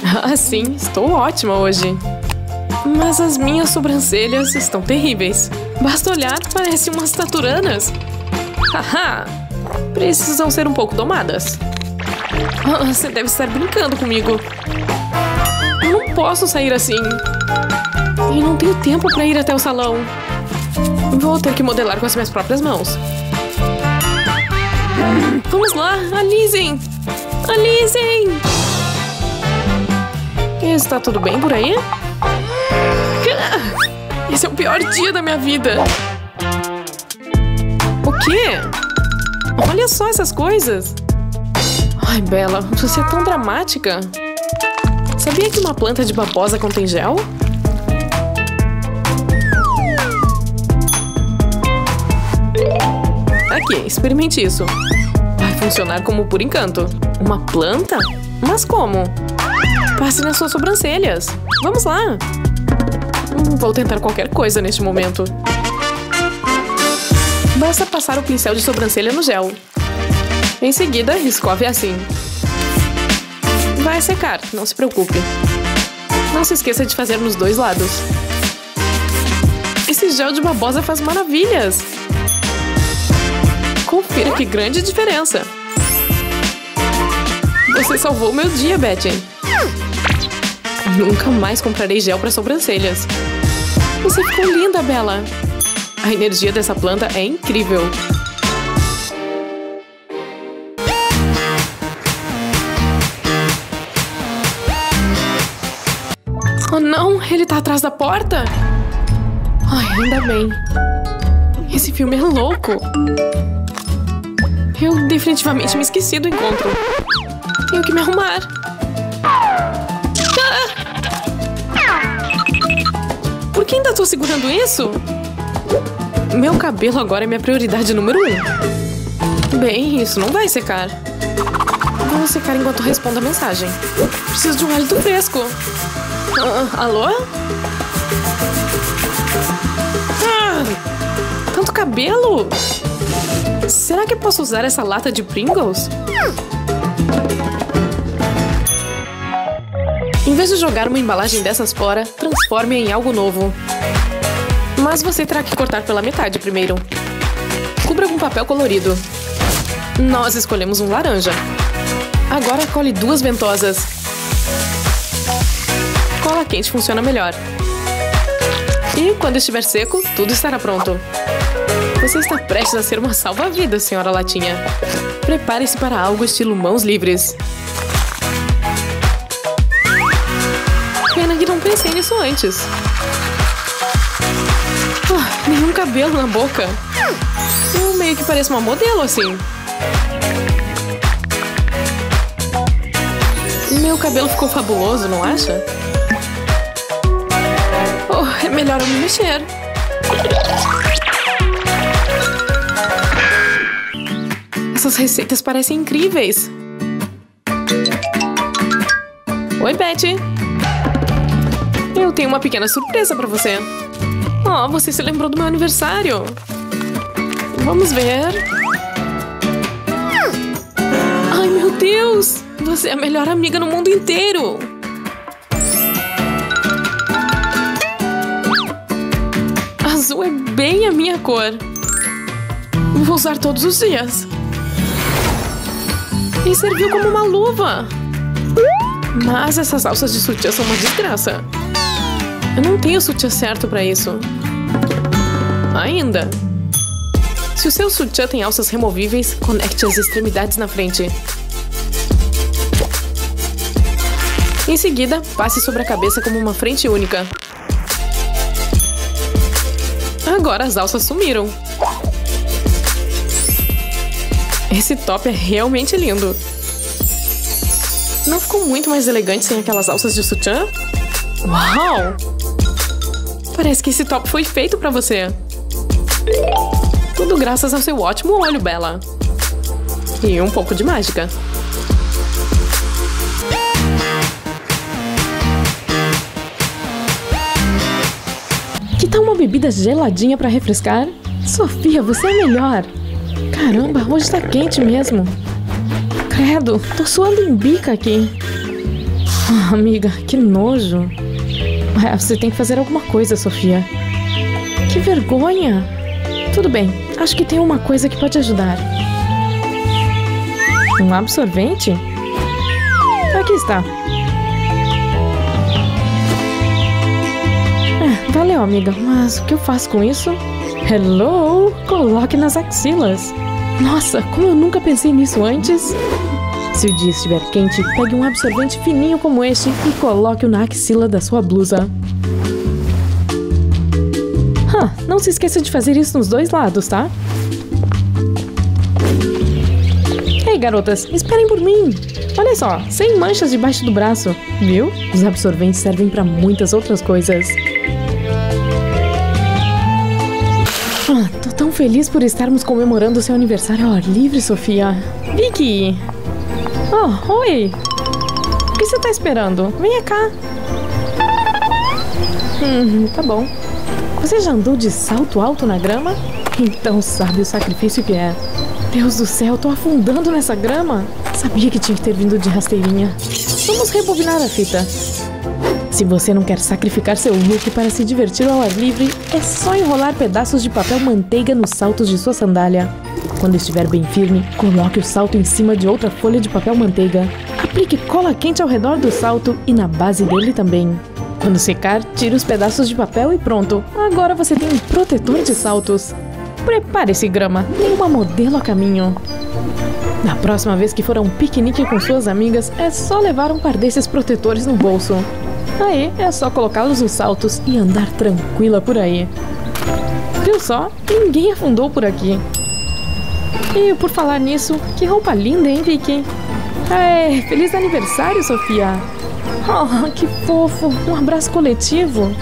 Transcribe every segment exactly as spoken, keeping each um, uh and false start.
Ah, sim, estou ótima hoje. Mas as minhas sobrancelhas estão terríveis. Basta olhar, parecem umas taturanas. Haha! Precisam ser um pouco domadas. Ah, você deve estar brincando comigo. Eu não posso sair assim. E não tenho tempo para ir até o salão. Vou ter que modelar com as minhas próprias mãos. Vamos lá, alisem! Alisem! Está tudo bem por aí? Esse é o pior dia da minha vida. O quê? Olha só essas coisas. Ai, Bella, você é tão dramática. Sabia que uma planta de babosa contém gel? Aqui, experimente isso. Vai funcionar como por encanto. Uma planta? Mas como? Passe nas suas sobrancelhas. Vamos lá. Vou tentar qualquer coisa neste momento. Basta passar o pincel de sobrancelha no gel. Em seguida, escove assim. Vai secar, não se preocupe. Não se esqueça de fazer nos dois lados. Esse gel de babosa faz maravilhas. Confira que grande diferença. Você salvou meu dia, Betty. Nunca mais comprarei gel para sobrancelhas. Você ficou linda, Bella. A energia dessa planta é incrível. Oh não, ele tá atrás da porta? Ai, ainda bem. Esse filme é louco. Eu definitivamente me esqueci do encontro. Tenho que me arrumar. Por que ainda tô segurando isso? Meu cabelo agora é minha prioridade número um. Bem, isso não vai secar. Vou secar enquanto respondo a mensagem. Preciso de um hálito fresco. Ah, alô? Ah, tanto cabelo? Será que posso usar essa lata de Pringles? Em vez de jogar uma embalagem dessas fora, transforme em algo novo. Mas você terá que cortar pela metade primeiro. Cubra com papel colorido. Nós escolhemos um laranja. Agora cole duas ventosas. Cola quente funciona melhor. E quando estiver seco, tudo estará pronto. Você está prestes a ser uma salva-vidas, senhora Latinha. Prepare-se para algo estilo mãos livres. Pena que não pensei nisso antes. Ah, nenhum cabelo na boca. Eu meio que pareço uma modelo assim. Meu cabelo ficou fabuloso, não acha? Oh, é melhor eu me mexer. Essas receitas parecem incríveis. Oi, Betty. Eu tenho uma pequena surpresa pra você. Oh, você se lembrou do meu aniversário. Vamos ver. Ai, meu Deus! Você é a melhor amiga no mundo inteiro. Azul é bem a minha cor. Vou usar todos os dias. E serviu como uma luva. Mas essas alças de sutiã são uma desgraça. Eu não tenho sutiã certo pra isso. Ainda. Se o seu sutiã tem alças removíveis, conecte as extremidades na frente. Em seguida, passe sobre a cabeça como uma frente única. Agora as alças sumiram. Esse top é realmente lindo. Não ficou muito mais elegante sem aquelas alças de sutiã? Uau! Parece que esse top foi feito pra você. Tudo graças ao seu ótimo olho, Bella. E um pouco de mágica. Que tal uma bebida geladinha pra refrescar? Sofia, você é a melhor. Caramba, hoje tá quente mesmo. Credo, tô suando em bica aqui. Ah, amiga, que nojo. É, você tem que fazer alguma coisa, Sofia. Que vergonha. Tudo bem, acho que tem uma coisa que pode ajudar. Um absorvente? Aqui está. É, valeu, amiga, mas o que eu faço com isso? Hello! Coloque nas axilas. Nossa, como eu nunca pensei nisso antes. Se o dia estiver quente, pegue um absorvente fininho como este e coloque-o na axila da sua blusa. Ah, não se esqueça de fazer isso nos dois lados, tá? Ei, garotas, esperem por mim! Olha só, sem manchas debaixo do braço, viu? Os absorventes servem para muitas outras coisas. Ah, tô tão feliz por estarmos comemorando seu aniversário ao ar livre, Sofia. Vicky! Oh, oi! O que você tá esperando? Venha cá! Hum, tá bom. Você já andou de salto alto na grama? Então sabe o sacrifício que é. Deus do céu, tô afundando nessa grama. Sabia que tinha que ter vindo de rasteirinha. Vamos rebobinar a fita. Se você não quer sacrificar seu look para se divertir ao ar livre, é só enrolar pedaços de papel manteiga nos saltos de sua sandália. Quando estiver bem firme, coloque o salto em cima de outra folha de papel manteiga. Aplique cola quente ao redor do salto e na base dele também. Quando secar, tire os pedaços de papel e pronto. Agora você tem um protetor de saltos. Prepare-se, grama. Tem uma modelo a caminho. Na próxima vez que for a um piquenique com suas amigas, é só levar um par desses protetores no bolso. Aí, é só colocá-los nos saltos e andar tranquila por aí. Viu só? Ninguém afundou por aqui. E por falar nisso, que roupa linda, hein, Vicky? É, feliz aniversário, Sofia! Oh, que fofo! Um abraço coletivo!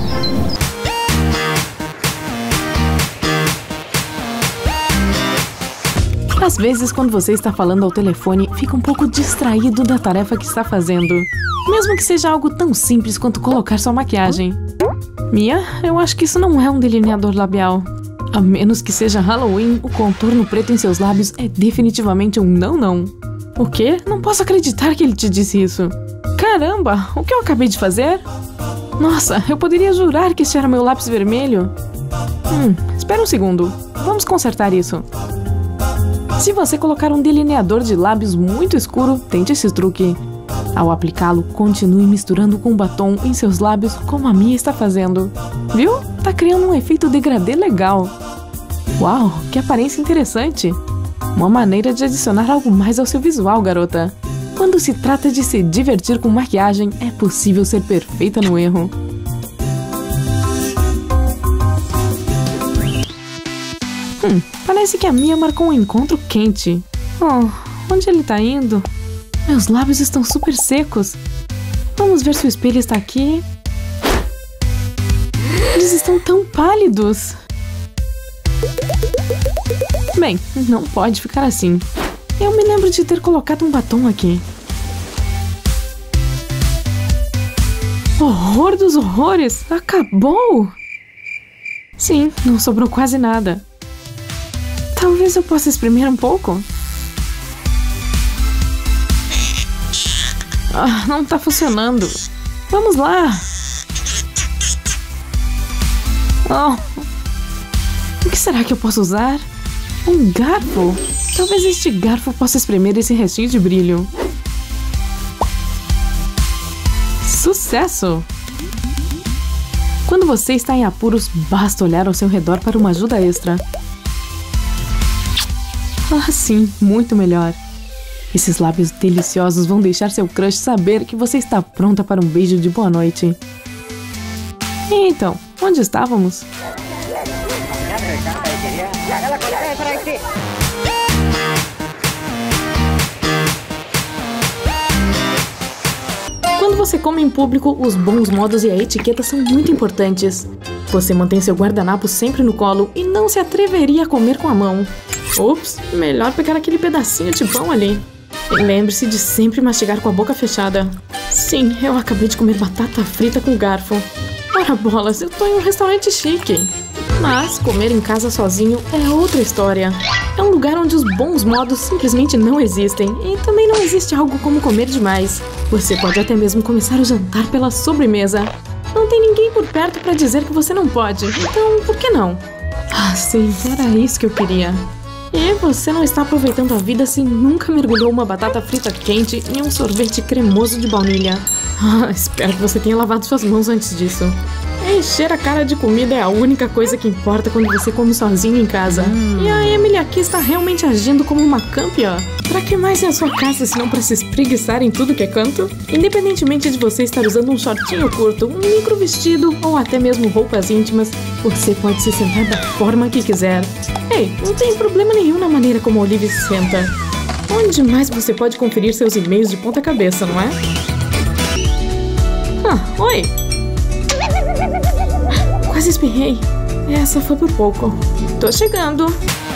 Às vezes, quando você está falando ao telefone, fica um pouco distraído da tarefa que está fazendo. Mesmo que seja algo tão simples quanto colocar sua maquiagem. Mia, eu acho que isso não é um delineador labial. A menos que seja Halloween, o contorno preto em seus lábios é definitivamente um não-não. O quê? Não posso acreditar que ele te disse isso. Caramba, o que eu acabei de fazer? Nossa, eu poderia jurar que este era meu lápis vermelho. Hum, espera um segundo. Vamos consertar isso. Se você colocar um delineador de lábios muito escuro, tente esse truque. Ao aplicá-lo, continue misturando com batom em seus lábios como a Mia está fazendo. Viu? Tá criando um efeito degradê legal. Uau, que aparência interessante. Uma maneira de adicionar algo mais ao seu visual, garota. Quando se trata de se divertir com maquiagem, é possível ser perfeita no erro. Hum, parece que a Mia marcou um encontro quente. Oh, onde ele tá indo? Meus lábios estão super secos. Vamos ver se o espelho está aqui. Eles estão tão pálidos. Bem, não pode ficar assim. Eu me lembro de ter colocado um batom aqui. Horror dos horrores! Acabou! Sim, não sobrou quase nada. Talvez eu possa espremer um pouco. Ah, não tá funcionando. Vamos lá. Oh. O que será que eu posso usar? Um garfo? Talvez este garfo possa espremer esse restinho de brilho. Sucesso! Quando você está em apuros, basta olhar ao seu redor para uma ajuda extra. Ah, sim, muito melhor. Esses lábios deliciosos vão deixar seu crush saber que você está pronta para um beijo de boa noite. E então, onde estávamos? Quando você come em público, os bons modos e a etiqueta são muito importantes. Você mantém seu guardanapo sempre no colo e não se atreveria a comer com a mão. Ops, melhor pegar aquele pedacinho de pão ali. E lembre-se de sempre mastigar com a boca fechada. Sim, eu acabei de comer batata frita com garfo. Ora bolas, eu tô em um restaurante chique. Mas comer em casa sozinho é outra história. É um lugar onde os bons modos simplesmente não existem. E também não existe algo como comer demais. Você pode até mesmo começar o jantar pela sobremesa. Não tem ninguém por perto pra dizer que você não pode. Então, por que não? Ah, sim, era isso que eu queria. E você não está aproveitando a vida se nunca mergulhou uma batata frita quente em um sorvete cremoso de baunilha. Ah, espero que você tenha lavado suas mãos antes disso. Encher a cara de comida é a única coisa que importa quando você come sozinho em casa. Hum. E a Emily aqui está realmente agindo como uma campeã. Pra que mais é a sua casa se não pra se espreguiçar em tudo que é canto? Independentemente de você estar usando um shortinho curto, um micro vestido ou até mesmo roupas íntimas, você pode se sentar da forma que quiser. Ei, não tem problema nenhum na maneira como a Olivia se senta. Onde mais você pode conferir seus e-mails de ponta cabeça, não é? Ah, oi! Quase espirrei. Essa foi por pouco. Tô chegando.